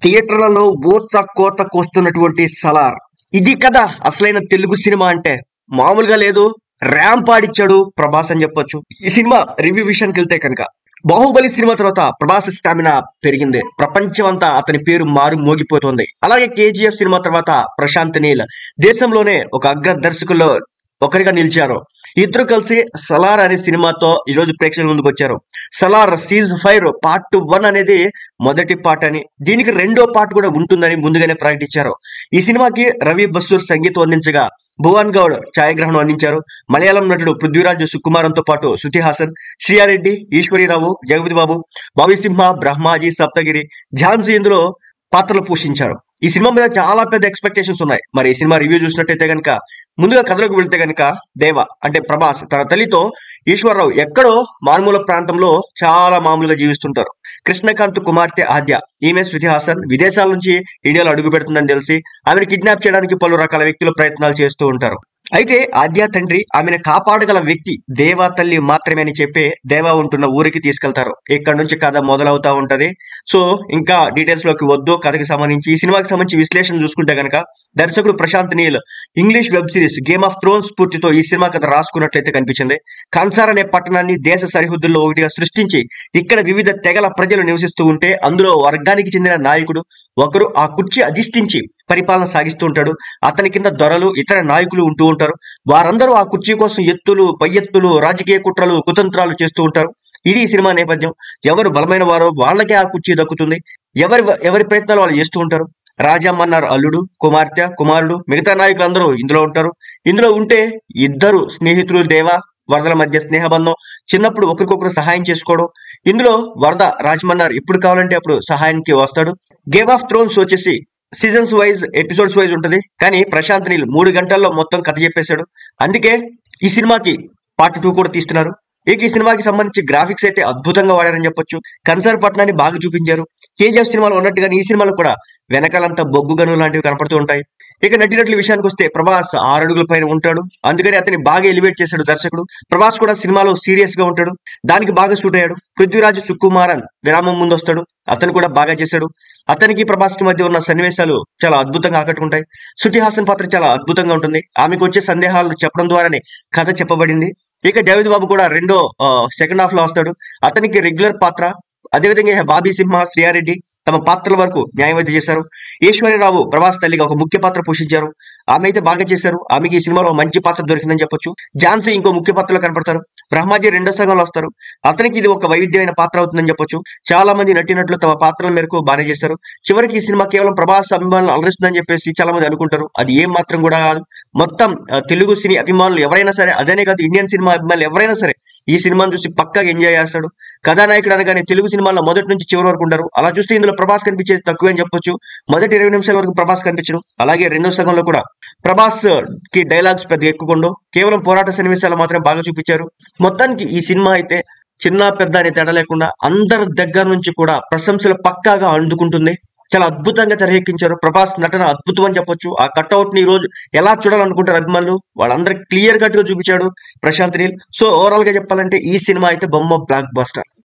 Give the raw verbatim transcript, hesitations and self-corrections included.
థియేటర్లలో ఊత కోత కోస్తున్నటువంటి సలార్. ఇది కదా అసలైన తెలుగు సినిమా అంటే. మామూలుగా లేదు, ర్యాంప్ ఆడిచ్చాడు ప్రభాస్ అని చెప్పొచ్చు. ఈ సినిమా రివ్యూ విషయానికి వెళ్తే కనుక, బాహుబలి సినిమా తర్వాత ప్రభాస్ స్టామినా పెరిగింది. ప్రపంచం అంతా అతని పేరు మారు మోగిపోతుంది. అలాగే కేజీఎఫ్ సినిమా తర్వాత ప్రశాంత్ నీల్ దేశంలోనే ఒక అగ్ర దర్శకుల్లో ఒకరిగా నిలిచారు. ఇద్దరు కలిసి సలార్ అనే సినిమాతో ఈరోజు ప్రేక్షకుల ముందుకు వచ్చారు. Salaar ceasefire part one అనేది మొదటి పార్ట్ అని, దీనికి రెండో పార్ట్ కూడా ఉంటుందని ముందుగానే ప్రకటించారు. ఈ సినిమాకి రవి బస్సూర్ సంగీతం అందించగా భువన్ గౌడ్ ఛాయాగ్రహణం అందించారు. మలయాళం నటుడు పృథ్వీరాజ్ సుకుమారంతో పాటు శృతి హాసన్, శ్రీయారెడ్డి, ఈశ్వరీరావు, జగపతి బాబు, బాబీ సింహ, బ్రహ్మాజీ, సప్తగిరి, ఝాన్సీ ఇందులో పాత్రలు పోషించారు. ఈ సినిమా మీద చాలా పెద్ద ఎక్స్పెక్టేషన్స్ ఉన్నాయి. మరి ఈ సినిమా రివ్యూ చూసినట్టయితే కనుక, ముందుగా కథలోకి వెళ్తే కనుక, దేవ అంటే ప్రభాస్ తన తల్లితో ఈశ్వరరావు ఎక్కడో మారుమూల ప్రాంతంలో చాలా మామూలుగా జీవిస్తుంటారు. కృష్ణకాంత్ కుమార్తె ఆద్య, ఈమె శృతి హాసన్ విదేశాల నుంచి ఇండియాలో అడుగు పెడుతుందని తెలిసి ఆమెను కిడ్నాప్ చేయడానికి పలు రకాల వ్యక్తులు ప్రయత్నాలు చేస్తూ ఉంటారు. అయితే ఆద్య తండ్రి ఆమెను కాపాడగల వ్యక్తి దేవా తల్లి మాత్రమే అని చెప్పి దేవా ఉంటున్న ఊరికి తీసుకెళ్తారు. ఇక్కడ నుంచి కథ మొదలవుతా ఉంటది. సో ఇంకా డీటెయిల్స్ లోకి వద్దు. కథకి సంబంధించి ఈ సినిమాకి సంబంధించి విశ్లేషణ చూసుకుంటే కనుక, దర్శకుడు Prashanth Neel English web series Game of Thrones స్ఫూర్తితో ఈ సినిమా కథ రాసుకున్నట్లయితే కనిపించింది. కన్సార్ అనే పట్టణాన్ని దేశ సరిహద్దుల్లో ఒకటిగా సృష్టించి ఇక్కడ వివిధ తెగల ప్రజలు నివసిస్తూ ఉంటే, అందులో వర్గానికి చెందిన నాయకుడు ఒకరు ఆ కుర్చీ అధిష్ఠించి పరిపాలన సాగిస్తూ ఉంటాడు. అతని కింద దొరలు, ఇతర నాయకులు ఉంటూ ఉంటారు. వారందరూ ఆ కుర్చీ కోసం ఎత్తులు, పై ఎత్తులు, రాజకీయ కుట్రలు, కుతంత్రాలు చేస్తూ ఉంటారు. ఇది ఈ సినిమా నేపథ్యం. ఎవరు బలమైన వారో వాళ్ళకే ఆ కుర్చీ దక్కుతుంది. ఎవరి ఎవరి ప్రయత్నాలు వాళ్ళు చేస్తూ ఉంటారు. రాజామన్నారు అల్లుడు, కుమార్తె, కుమారుడు, మిగతా నాయకులందరూ ఇందులో ఉంటారు. ఇందులో ఉంటే ఇద్దరు స్నేహితులు దేవా వరదల మధ్య స్నేహబంధం, చిన్నప్పుడు ఒకరికొకరు సహాయం చేసుకోవడం. ఇందులో వరద రాజమన్నారు ఎప్పుడు కావాలంటే అప్పుడు సహాయానికి వస్తాడు. గేమ్ ఆఫ్ థ్రోన్స్ వచ్చేసి సీజన్స్ వైజ్, ఎపిసోడ్స్ వైజ్ ఉంటుంది. కానీ ప్రశాంత్ నీల్ మూడు గంటల్లో మొత్తం కథ చెప్పేశాడు. అందుకే ఈ సినిమాకి పార్ట్ టూ కూడా తీస్తున్నారు. ఇక ఈ సినిమాకి సంబంధించి గ్రాఫిక్స్ అయితే అద్భుతంగా వాడారని చెప్పొచ్చు. కన్సర్ పట్టణాన్ని బాగా చూపించారు. కేజీఎఫ్ సినిమాలో ఉన్నట్టుగానే ఈ సినిమాలో కూడా వెనకాలంతా బొగ్గు గనులు లాంటివి కనపడుతూ ఉంటాయి. ఇక నటినట్ల విషయానికి వస్తే ప్రభాస్ ఆరు అడుగుల పైన ఉంటాడు. అందుకని అతన్ని బాగా ఎలివేట్ చేశాడు దర్శకుడు. ప్రభాస్ కూడా సినిమాలో సీరియస్ గా ఉంటాడు. దానికి బాగా సూట్ అయ్యాడు. పృథ్వీరాజ్ సుకుమారన్ విరామం ముందు వస్తాడు. అతను కూడా బాగా చేశాడు. అతనికి ప్రభాస్ కి మధ్య ఉన్న సన్నివేశాలు చాలా అద్భుతంగా ఆకట్టుకుంటాయి. శృతి హాసన్ పాత్ర చాలా అద్భుతంగా ఉంటుంది. ఆమెకు వచ్చే సందేహాలను చెప్పడం ద్వారానే కథ చెప్పబడింది. ఇక జగపతి బాబు కూడా రెండో సెకండ్ హాఫ్ లో వస్తాడు. అతనికి రెగ్యులర్ పాత్ర. అదేవిధంగా బాబీ సింహ, శ్రీయారెడ్డి తమ పాత్రల వరకు న్యాయవాది చేశారు. ఈశ్వరీరావు ప్రభాస్ తల్లిగా ఒక ముఖ్య పాత్ర పోషించారు. ఆమె అయితే బాగా చేశారు. ఆమెకి ఈ సినిమాలో మంచి పాత్ర దొరికిందని చెప్పొచ్చు. ఝాన్సీ ఇంకో ముఖ్య పాత్రలో కనపడతారు. బ్రహ్మాజీ రెండో సగంలో వస్తారు. అతనికి ఇది ఒక వైవిధ్యమైన పాత్ర అవుతుందని చెప్పొచ్చు. చాలా మంది నటినట్లు తమ పాత్రల మేరకు బాగానే చేశారు. చివరికి ఈ సినిమా కేవలం ప్రభాస్ అభిమానులు అలరిస్తుందని చెప్పేసి చాలా మంది అనుకుంటారు. అది ఏం మాత్రం కూడా కాదు. మొత్తం తెలుగు సినీ అభిమానులు ఎవరైనా సరే, అదేనే కాదు ఇండియన్ సినిమా అభిమానులు ఎవరైనా సరే ఈ సినిమాను చూసి పక్కాగా ఎంజాయ్ చేస్తాడు. కథానాయకుడు అనగానే తెలుగు సినిమాలో మొదటి నుంచి చివరి వరకు ఉంటారు. అలా చూస్తే ఇందులో ప్రభాస్ కనిపించేది తక్కువే అని చెప్పొచ్చు. మొదటి ఇరవై నిమిషాల వరకు ప్రభాస్ కనిపించడం, అలాగే రెండో సగంలో కూడా ప్రభాస్ కి డైలాగ్స్ పెద్ద ఎక్కుకుండా కేవలం పోరాట సన్నివేశాలు మాత్రమే బాగా చూపించారు. మొత్తానికి ఈ సినిమా అయితే చిన్న పెద్ద అనే తేడా లేకుండా అందరి దగ్గర నుంచి కూడా ప్రశంసలు పక్కాగా అందుకుంటుంది. చాలా అద్భుతంగా తెరకెక్కించారు. ప్రభాస్ నటన అద్భుతం అని చెప్పొచ్చు. ఆ కట్అవుట్ ని ఈ రోజు ఎలా చూడాలనుకుంటారు అభిమానులు, వాళ్ళందరూ క్లియర్ కట్ గా చూపించాడు ప్రశాంత్ నీల్. సో ఓవరాల్ గా చెప్పాలంటే ఈ సినిమా అయితే బొమ్మ బ్లాక్ బస్టర్.